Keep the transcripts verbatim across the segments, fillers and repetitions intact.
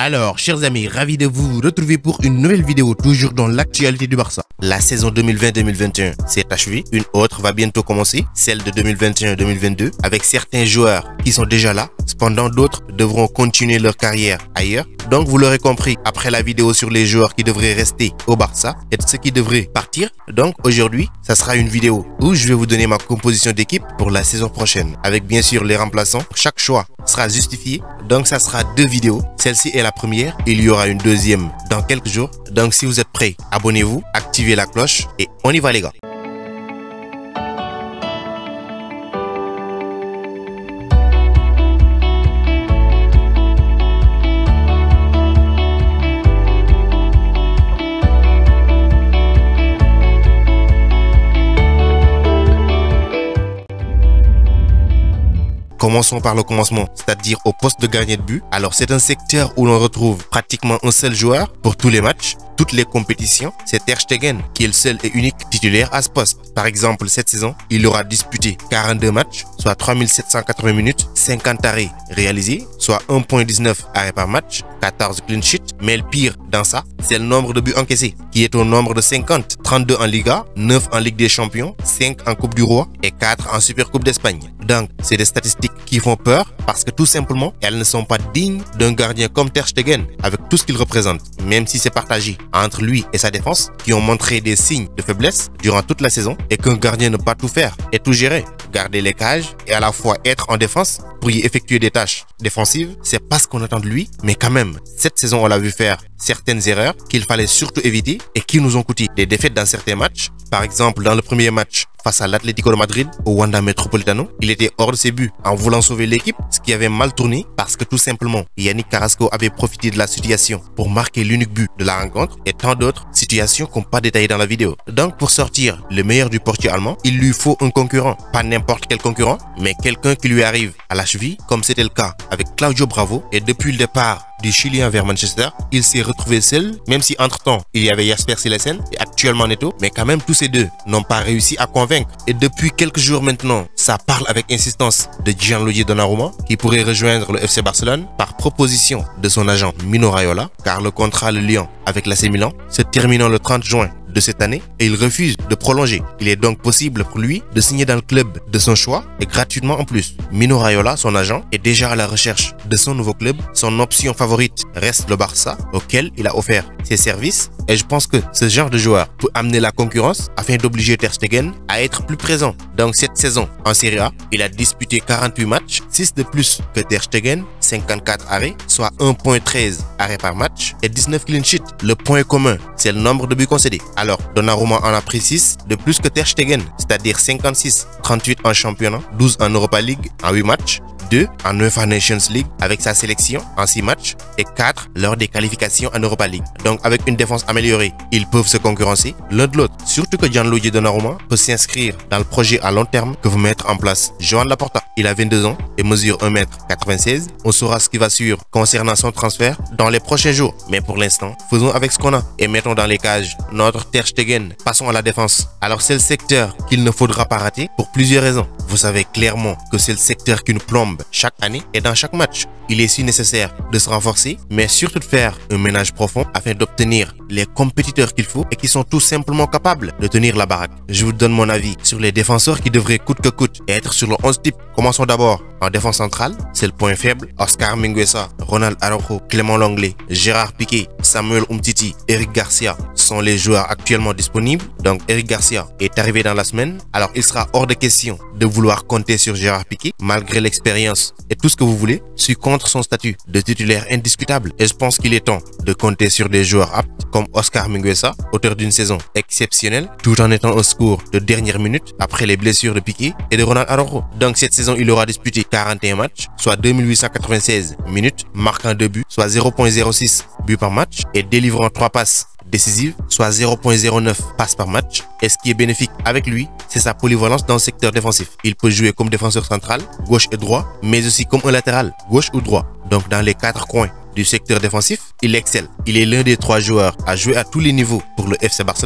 Alors, chers amis, ravi de vous retrouver pour une nouvelle vidéo, toujours dans l'actualité du Barça. La saison deux mille vingt deux mille vingt et un s'est achevée, une autre va bientôt commencer, celle de deux mille vingt et un deux mille vingt-deux, avec certains joueurs qui sont déjà là, cependant d'autres devront continuer leur carrière ailleurs. Donc vous l'aurez compris, après la vidéo sur les joueurs qui devraient rester au Barça et ceux qui devraient partir, donc aujourd'hui, ça sera une vidéo où je vais vous donner ma composition d'équipe pour la saison prochaine, avec bien sûr les remplaçants. Chaque choix sera justifié, donc ça sera deux vidéos. Celle-ci est la première, il y aura une deuxième dans quelques jours. Donc si vous êtes prêts, abonnez-vous, activez la cloche et on y va les gars. Commençons par le commencement, c'est-à-dire au poste de gardien de but. Alors c'est un secteur où l'on retrouve pratiquement un seul joueur pour tous les matchs, toutes les compétitions. C'est Ter Stegen qui est le seul et unique titulaire à ce poste. Par exemple, cette saison, il aura disputé quarante-deux matchs, soit trois mille sept cent quatre-vingts minutes, cinquante arrêts réalisés, soit un virgule dix-neuf arrêts par match, quatorze clean sheets. Mais le pire dans ça, c'est le nombre de buts encaissés, qui est au nombre de cinquante, trente-deux en Liga, neuf en Ligue des Champions, cinq en Coupe du Roi et quatre en Supercoupe d'Espagne. Donc, c'est des statistiques qui font peur parce que tout simplement, elles ne sont pas dignes d'un gardien comme Ter Stegen avec tout ce qu'il représente, même si c'est partagé entre lui et sa défense qui ont montré des signes de faiblesse durant toute la saison et qu'un gardien ne peut pas tout faire et tout gérer. Garder les cages et à la fois être en défense pour y effectuer des tâches défensives, c'est pas ce qu'on attend de lui, mais quand même, cette saison on l'a vu faire certaines erreurs qu'il fallait surtout éviter et qui nous ont coûté des défaites dans certains matchs. Par exemple, dans le premier match face à l'Atlético de Madrid au Wanda Metropolitano, il était hors de ses buts en voulant sauver l'équipe, ce qui avait mal tourné parce que tout simplement, Yannick Carrasco avait profité de la situation pour marquer l'unique but de la rencontre et tant d'autres situations qu'on pas détaillées dans la vidéo. Donc pour sortir le meilleur du portier allemand, il lui faut un concurrent, pas n'importe quel concurrent, mais quelqu'un qui lui arrive à la cheville, comme c'était le cas avec Claudio Bravo. Et depuis le départ du Chilien vers Manchester, il s'est retrouvé seul, même si entre-temps, il y avait Jasper Cillessen et actuellement Neto, mais quand même tous ces deux n'ont pas réussi à convaincre. Et depuis quelques jours maintenant, ça parle avec insistance de Gianluigi Donnarumma qui pourrait rejoindre le F C Barcelone par proposition de son agent Mino Raiola, car le contrat le liant avec l'A C Milan se terminant le trente juin de cette année et il refuse de prolonger. Il est donc possible pour lui de signer dans le club de son choix et gratuitement en plus. Mino Raiola, son agent, est déjà à la recherche de son nouveau club. Son option favorite reste le Barça, auquel il a offert ses services, et je pense que ce genre de joueur peut amener la concurrence afin d'obliger Ter Stegen à être plus présent. Donc cette saison en Serie A, il a disputé quarante-huit matchs, six de plus que Ter Stegen, cinquante-quatre arrêts, soit un virgule treize arrêts par match et dix-neuf clean sheets. Le point commun, c'est le nombre de buts concédés. Alors, Donnarumma en a pris six de plus que Ter Stegen, c'est-à-dire cinquante-six, trente-huit en championnat, douze en Europa League en huit matchs, deux en UEFA Nations League avec sa sélection en six matchs et quatre lors des qualifications en Europa League. Donc avec une défense améliorée, ils peuvent se concurrencer l'un de l'autre. Surtout que Gianluigi Donnarumma peut s'inscrire dans le projet à long terme que veut mettre en place Joan Laporta. Il a vingt-deux ans et mesure un mètre quatre-vingt-seize. On saura ce qui va suivre concernant son transfert dans les prochains jours. Mais pour l'instant, faisons avec ce qu'on a et mettons dans les cages notre Ter Stegen. Passons à la défense. Alors c'est le secteur qu'il ne faudra pas rater pour plusieurs raisons. Vous savez clairement que c'est le secteur qui nous plombe chaque année et dans chaque match. Il est si nécessaire de se renforcer, mais surtout de faire un ménage profond afin d'obtenir les compétiteurs qu'il faut et qui sont tout simplement capables de tenir la baraque. Je vous donne mon avis sur les défenseurs qui devraient coûte que coûte être sur le onze type. Commençons d'abord en défense centrale, c'est le point faible. Oscar Mingueza, Ronald Araujo, Clément Lenglet, Gérard Piqué, Samuel Umtiti, Eric Garcia sont les joueurs actuellement disponibles. Donc Eric Garcia est arrivé dans la semaine, alors il sera hors de question de vouloir compter sur Gérard Piqué malgré l'expérience et tout ce que vous voulez. Je suis contre son statut de titulaire indiscutable et je pense qu'il est temps de compter sur des joueurs aptes comme Oscar Mingueza, auteur d'une saison exceptionnelle, tout en étant un secours de dernière minute après les blessures de Piqué et de Ronald Araujo. Donc cette saison, il aura disputé quarante et un matchs, soit deux mille huit cent quatre-vingt-seize minutes, marquant deux buts, soit zéro virgule zéro six buts par match et délivrant trois passes décisives, soit zéro virgule zéro neuf passes par match. Et ce qui est bénéfique avec lui, c'est sa polyvalence dans le secteur défensif. Il peut jouer comme défenseur central, gauche et droit, mais aussi comme un latéral, gauche ou droit. Donc dans les quatre coins du secteur défensif, il excelle. Il est l'un des trois joueurs à jouer à tous les niveaux pour le F C Barcelone.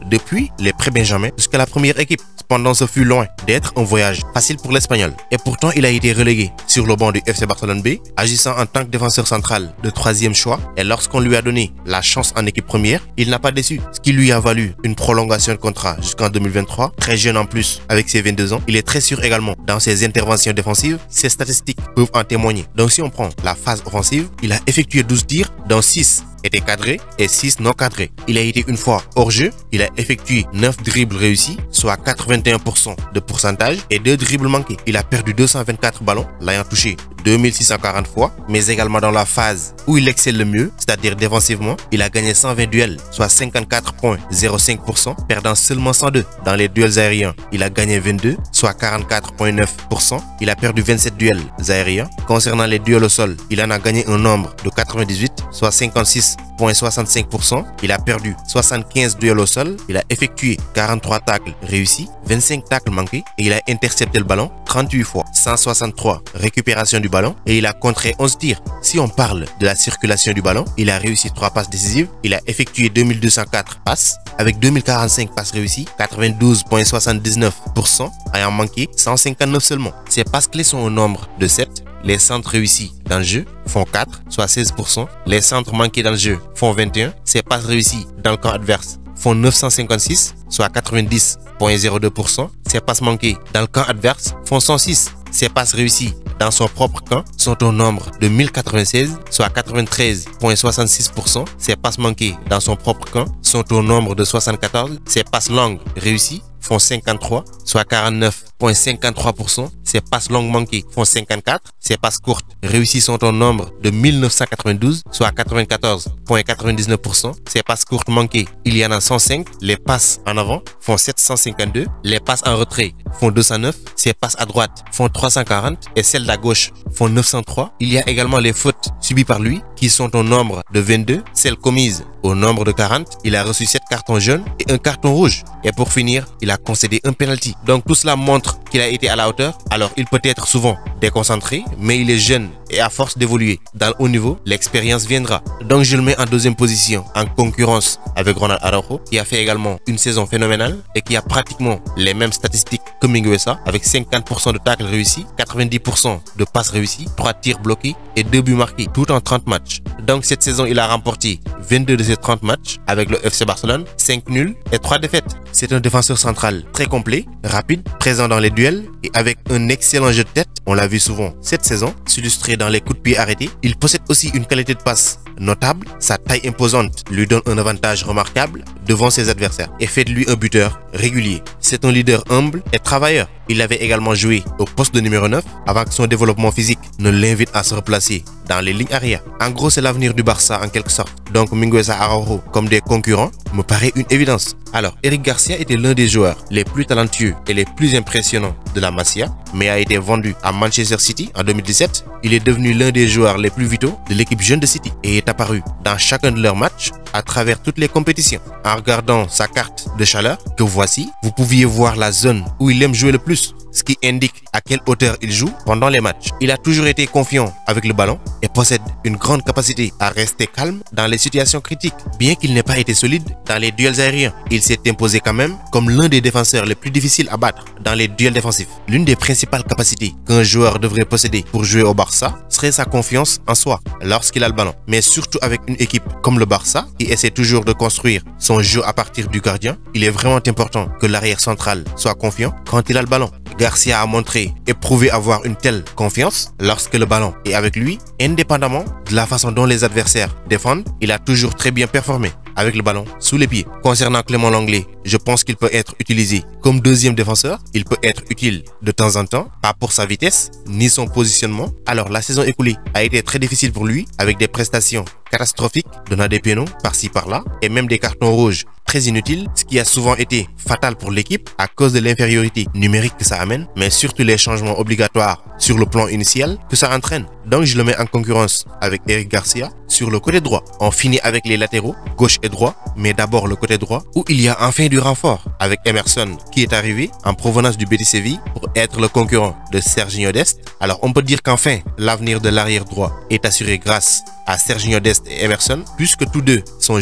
depuis les pré-benjamins jusqu'à la première équipe. Cependant, ce fut loin d'être un voyage facile pour l'Espagnol. Et pourtant, il a été relégué sur le banc du F C Barcelone B, agissant en tant que défenseur central de troisième choix. Et lorsqu'on lui a donné la chance en équipe première, il n'a pas déçu, ce qui lui a valu une prolongation de contrat jusqu'en deux mille vingt-trois. Très jeune en plus, avec ses vingt-deux ans, il est très sûr également dans ses interventions défensives. Ses statistiques peuvent en témoigner. Donc si on prend la phase offensive, il a effectué douze tirs, dont six étaient cadrés et six non cadrés. Il a été une fois hors jeu, il a effectué neuf dribbles réussis, soit quatre-vingt-un pour cent de pourcentage, et deux dribbles manqués. Il a perdu deux cent vingt-quatre ballons, l'ayant touché deux mille six cent quarante fois, mais également dans la phase où il excelle le mieux, c'est-à-dire défensivement, il a gagné cent vingt duels, soit cinquante-quatre virgule zéro cinq pour cent, perdant seulement cent deux. Dans les duels aériens, il a gagné vingt-deux, soit quarante-quatre virgule neuf pour cent. Il a perdu vingt-sept duels aériens. Concernant les duels au sol, il en a gagné un nombre de quatre-vingt-dix-huit, soit cinquante-six virgule soixante-cinq pour cent. Il a perdu soixante-quinze duels au sol. Il a effectué quarante-trois tacles réussis, vingt-cinq tacles manqués, et il a intercepté le ballon trente-huit fois, cent soixante-trois récupérations du ballon, et il a contré onze tirs. Si on parle de la circulation du ballon, il a réussi trois passes décisives. Il a effectué deux mille deux cent quatre passes avec deux mille quarante-cinq passes réussies, quatre-vingt-douze virgule soixante-dix-neuf pour cent, ayant manqué cent cinquante-neuf seulement. Ses passes clés sont au nombre de sept. Les centres réussis dans le jeu font quatre, soit seize pour cent. Les centres manqués dans le jeu font vingt et un. Ses passes réussies dans le camp adverse font neuf cent cinquante-six, soit quatre-vingt-dix virgule zéro deux pour cent. Ses passes manquées dans le camp adverse font cent six. Ses passes réussies dans son propre camp sont au nombre de mille quatre-vingt-seize, soit quatre-vingt-treize virgule soixante-six pour cent. Ses passes manquées dans son propre camp sont au nombre de soixante-quatorze. Ses passes longues réussies font cinquante-trois, soit quarante-neuf virgule cinquante-trois pour cent. Ses passes longues manquées font cinquante-quatre. Ses passes courtes réussies sont au nombre de mille neuf cent quatre-vingt-douze, soit quatre-vingt-quatorze virgule quatre-vingt-dix-neuf pour cent. Ses passes courtes manquées, il y en a cent cinq. Les passes en avant font sept cent cinquante-deux. Les passes en retrait font deux cent neuf. Ses passes à droite font trois cent quarante et celles à gauche font neuf cent trois. Il y a également les fautes subies par lui qui sont au nombre de vingt-deux. Celles commises au nombre de quarante. Il a reçu sept cartons jaunes et un carton rouge. Et pour finir, il a concédé un penalty. Donc tout cela montre qu'il a été à la hauteur. Alors il peut être souvent déconcentré, mais il est jeune et à force d'évoluer dans le haut niveau, l'expérience viendra. Donc je le mets en deuxième position en concurrence avec Ronald Araujo, qui a fait également une saison phénoménale et qui a pratiquement les mêmes statistiques que Mingueza, avec cinquante pour cent de tacles réussis, quatre-vingt-dix pour cent de passes réussies, trois tirs bloqués et deux buts marqués, tout en trente matchs. Donc cette saison, il a remporté vingt-deux de ses trente matchs avec le F C Barcelone, cinq nuls et trois défaites. C'est un défenseur central très complet, rapide, présent dans les duels et avec un excellent jeu de tête. On l'a vu souvent cette saison, s'illustrer dans les coups de pied arrêtés. Il possède aussi une qualité de passe notable. Sa taille imposante lui donne un avantage remarquable devant ses adversaires et fait de lui un buteur régulier. C'est un leader humble et travailleur. Il avait également joué au poste de numéro neuf avant que son développement physique ne l'invite à se replacer dans les lignes arrière. En gros, c'est l'avenir du Barça en quelque sorte. Donc Mingueza, Araujo comme des concurrents me paraît une évidence. Alors, Eric Garcia était l'un des joueurs les plus talentueux et les plus impressionnants de la Masia, mais a été vendu à Manchester City en deux mille dix-sept. Il est devenu l'un des joueurs les plus vitaux de l'équipe jeune de City et est apparu dans chacun de leurs matchs à travers toutes les compétitions. En regardant sa carte de chaleur que voici, vous pouviez voir la zone où il aime jouer le plus, ce qui indique à quelle hauteur il joue pendant les matchs. Il a toujours été confiant avec le ballon et possède une grande capacité à rester calme dans les situations critiques. Bien qu'il n'ait pas été solide dans les duels aériens, il s'est imposé quand même comme l'un des défenseurs les plus difficiles à battre dans les duels défensifs. L'une des principales capacités qu'un joueur devrait posséder pour jouer au Barça serait sa confiance en soi lorsqu'il a le ballon. Mais surtout avec une équipe comme le Barça qui essaie toujours de construire son jeu à partir du gardien, il est vraiment important que l'arrière central soit confiant quand il a le ballon. Garcia a montré et prouvé avoir une telle confiance lorsque le ballon est avec lui, indépendamment de la façon dont les adversaires défendent. Il a toujours très bien performé avec le ballon sous les pieds. Concernant Clément Lenglet, je pense qu'il peut être utilisé comme deuxième défenseur. Il peut être utile de temps en temps, pas pour sa vitesse ni son positionnement. Alors la saison écoulée a été très difficile pour lui avec des prestations catastrophiques, donnant des pénaux par-ci par-là et même des cartons rouges très inutiles, ce qui a souvent été fatal pour l'équipe à cause de l'infériorité numérique que ça amène, mais surtout les changements obligatoires sur le plan initial que ça entraîne. Donc je le mets en concurrence avec Eric Garcia sur le côté droit. On finit avec les latéraux, gauche et droit, mais d'abord le côté droit où il y a enfin du renfort avec Emerson qui est arrivé en provenance du Betis Séville pour être le concurrent de Serginho Dest. Alors on peut dire qu'enfin l'avenir de l'arrière droit est assuré grâce à Serginho Dest et Emerson, puisque tous deux sont jeunes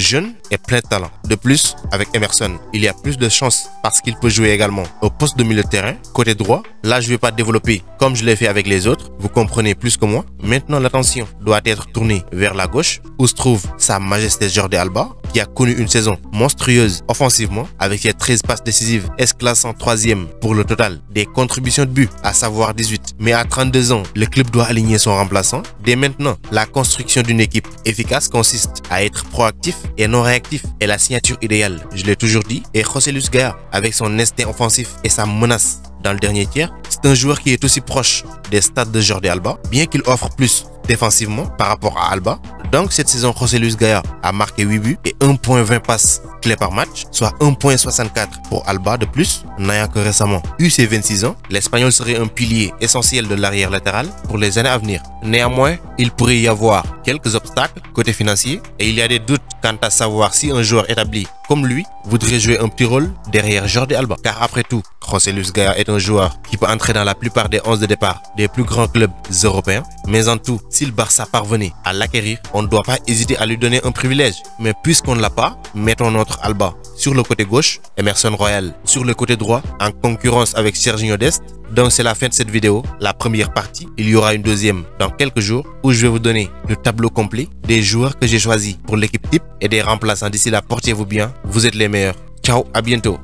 et plein de talent. De plus, avec Emerson, il y a plus de chances parce qu'il peut jouer également au poste de milieu de terrain, côté droit. Là, je ne vais pas développer comme je l'ai fait avec les autres. Vous comprenez plus que moi. Maintenant, l'attention doit être tournée vers la gauche où se trouve Sa Majesté Jordi Alba, qui a connu une saison monstrueuse offensivement avec ses treize passes décisives, est classant troisième pour le total des contributions de but, à savoir dix-huit. Mais à trente-deux ans, le club doit aligner son remplaçant. Dès maintenant, la construction d'une équipe efficace consiste à être proactif et non réactif est la signature idéale. Je l'ai toujours dit. Et José Luis Gaya, avec son instinct offensif et sa menace dans le dernier tiers, c'est un joueur qui est aussi proche des stats de Jordi Alba, bien qu'il offre plus défensivement par rapport à Alba. Donc cette saison, José Luis Gaya a marqué huit buts et un virgule vingt passes clés par match, soit un virgule soixante-quatre pour Alba de plus. N'ayant que récemment eu ses vingt-six ans, l'Espagnol serait un pilier essentiel de l'arrière latéral pour les années à venir. Néanmoins, il pourrait y avoir quelques obstacles côté financier et il y a des doutes quant à savoir si un joueur établi comme lui voudrait jouer un petit rôle derrière Jordi Alba. Car après tout, José Luis Gaya est un joueur qui peut entrer dans la plupart des onze de départ des plus grands clubs européens. Mais en tout, si le Barça parvenait à l'acquérir, on ne doit pas hésiter à lui donner un privilège. Mais puisqu'on ne l'a pas, mettons notre Alba sur le côté gauche, Emerson Royal sur le côté droit, en concurrence avec Serginho Dest. Donc c'est la fin de cette vidéo, la première partie. Il y aura une deuxième dans quelques jours où je vais vous donner le tableau complet des joueurs que j'ai choisis pour l'équipe type et des remplaçants. D'ici là, portez-vous bien, vous êtes les meilleurs. Ciao, à bientôt.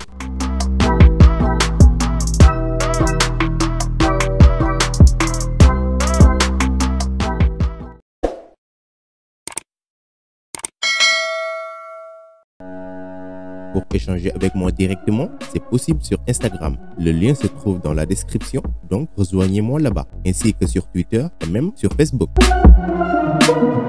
Pour échanger avec moi directement, c'est possible sur Instagram. Le lien se trouve dans la description, donc rejoignez-moi là-bas, ainsi que sur Twitter et même sur Facebook.